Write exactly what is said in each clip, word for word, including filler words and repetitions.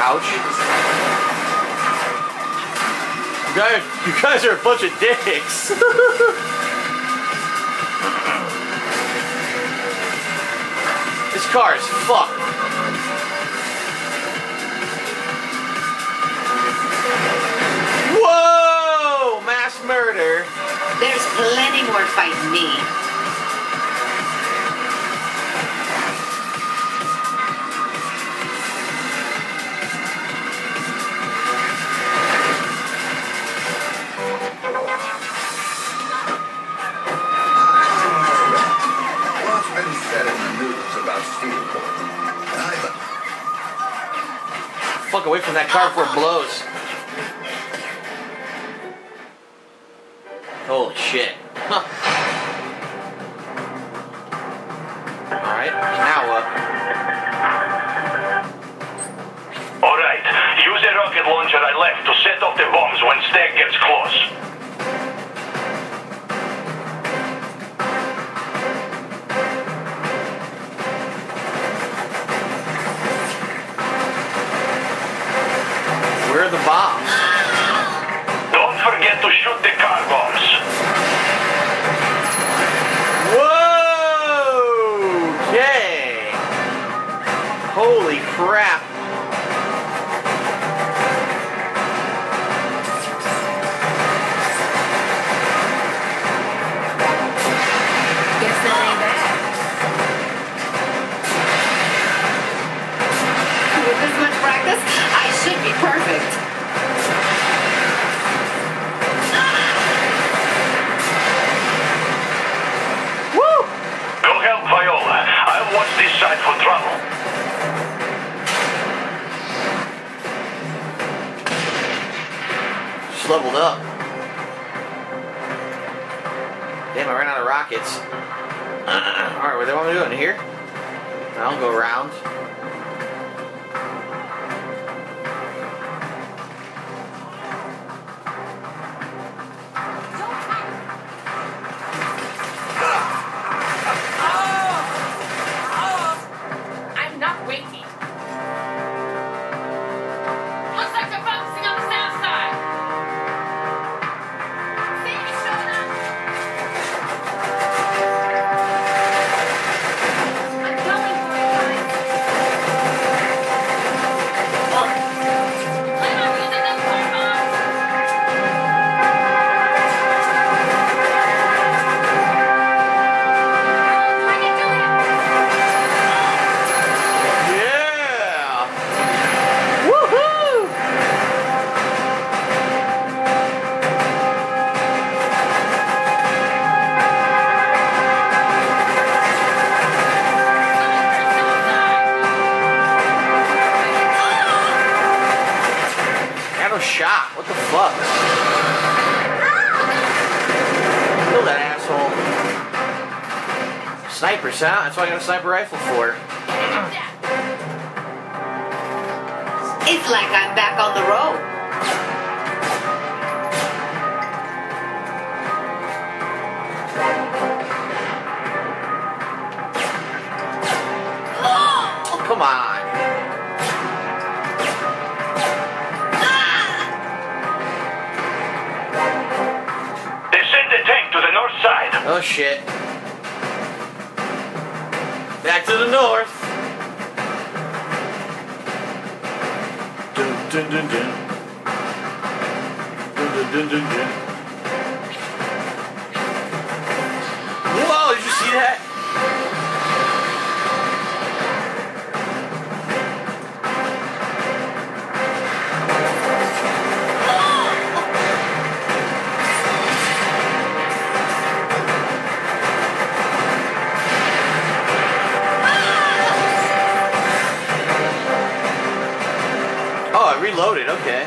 pouch. You guys, you guys are a bunch of dicks. This car is fucked. Whoa! Mass murder. There's plenty more fighting me. Fuck away from that car before it blows. Holy shit. Huh. Alright, now what? Alright, use the rocket launcher I left to set off the bombs when Stag gets close. Where are the bombs? Don't forget to shoot the car bombs. Whoa! Okay. Holy crap. Guess that ain't bad. With this much practice, I should be perfect. Woo! Go help Viola. I'll watch this side for trouble. Just leveled up. Damn, I ran out of rockets. Alright, what do they want me to do in here? I'll go around. Shot. What the fuck? Kill that asshole. Sniper sound. That's what I got a sniper rifle for. It's like I'm back on the road. Oh, come on. Oh shit. Back to the north. Dun, dun, dun, dun. Dun, dun, dun, dun, dun. Whoa, did you see that? Reloaded, okay.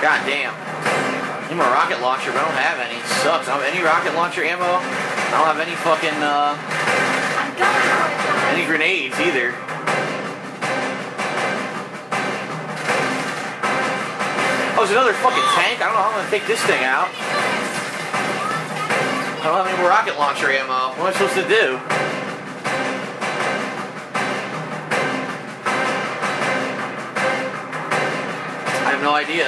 God damn. I need more rocket launcher, but I don't have any. Sucks. I don't have any rocket launcher ammo. I don't have any fucking, uh... any grenades either. Oh, there's another fucking tank? I don't know how I'm gonna take this thing out. I don't have any more rocket launcher ammo. What am I supposed to do? I have no idea.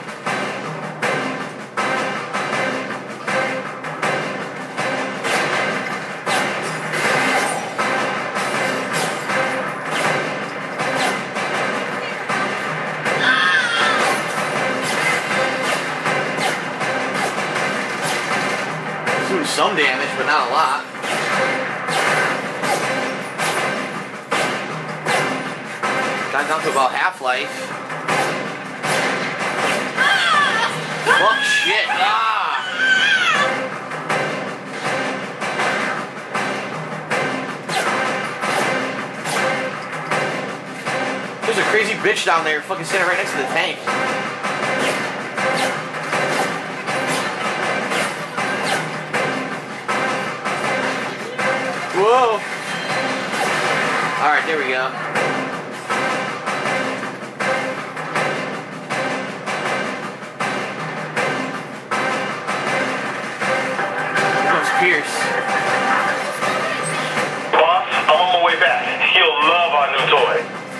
Doing some damage, but not a lot. Got down to about half-life. Fuck shit. Ah! There's a crazy bitch down there fucking standing right next to the tank. Whoa! Alright, there we go. Pierce. Boss, I'm on my way back. He'll love our new toy.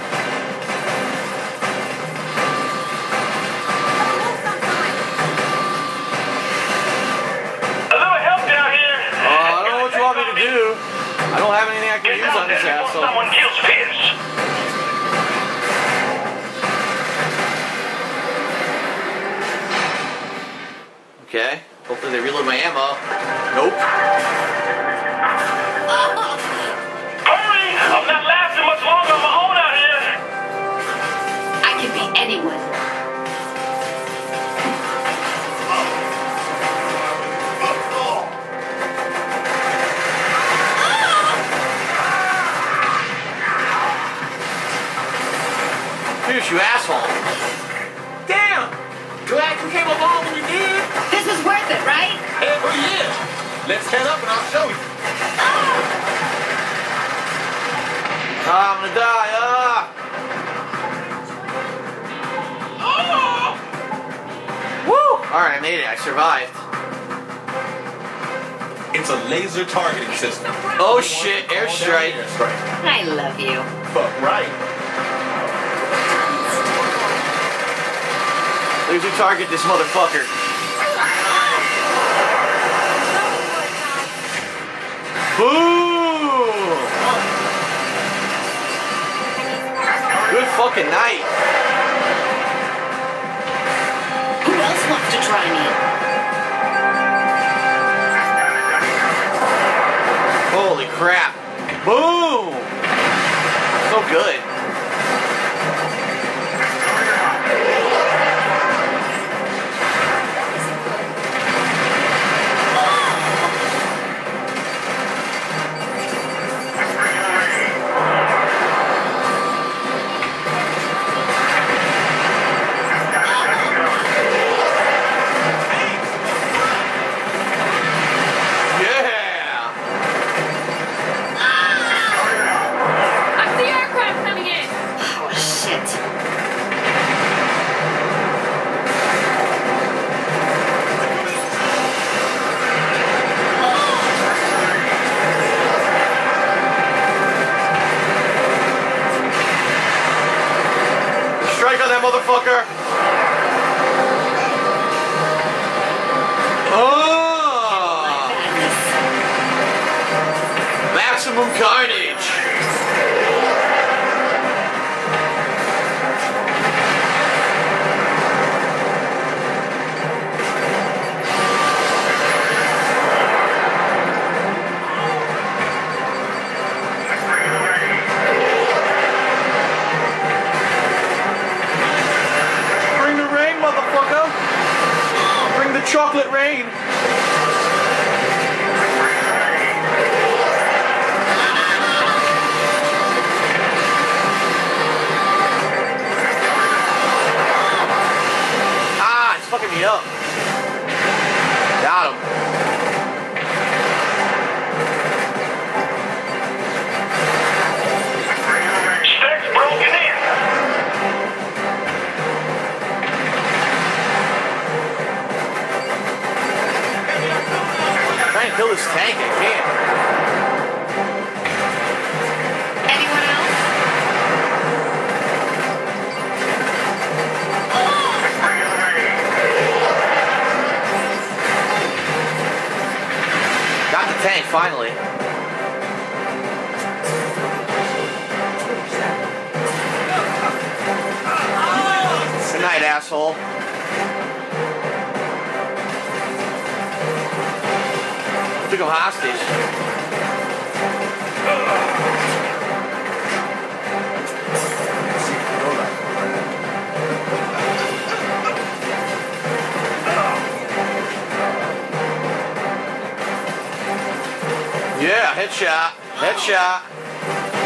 A little help down here. Uh, I don't know what you want me to do. I don't have anything I can use on this asshole. Someone kills Pierce. Okay. Hopefully they reload my ammo. Nope. Hurry! I'm not lasting much longer on my own out here. I can be anyone. Pierce, you asshole. Damn! You actually came along when you did. This was worth it, right? Hell yeah! Let's head up and I'll show you. Ah, I'm gonna die. Ah! Woo! Alright, I made it. I survived. It's a laser targeting system. Oh shit, airstrike. Airstrike. I love you. Fuck right. Laser target this motherfucker. Boom! Good fucking night. Who else wants to try me? Holy crap. Boom! So good. Motherfucker! Oh! Maximum carnage! Chocolate rain! Ah, up. Got him. Stick's broken in. I'm trying to kill this tank. I can't. Anyone else? Got the tank finally. Good night, asshole. Took him hostage. Yeah, headshot. Headshot.